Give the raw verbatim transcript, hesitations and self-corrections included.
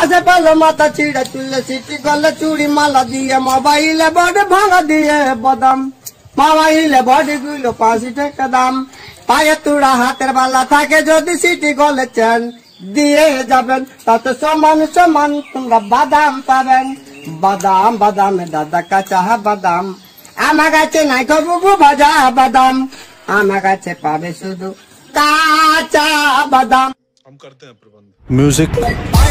বাসে পেলো মাথা ছিঁড়ে তুললে সিটি করলে চুড়ি মালা দিয়ে মোবাইলে বডি ভাঙা দিয়ে বাদাম মোবাইলে বডি গুলো পাঁচি টাকা দাম পায়ে তুড়া হাতের বালা থাকে যদি সিটি গলে চেন দিয়ে যাবেন তাতে সমান সমান তোমরা বাদাম পাবেন বাদাম বাদাম দাদা কাঁচা বাদাম আমার কাছে নাই কবু ভাজা বাদাম আমার কাছে পাবে শুধু কাঁচা বাদাম हम करते हैं प्रबंध म्यूजिक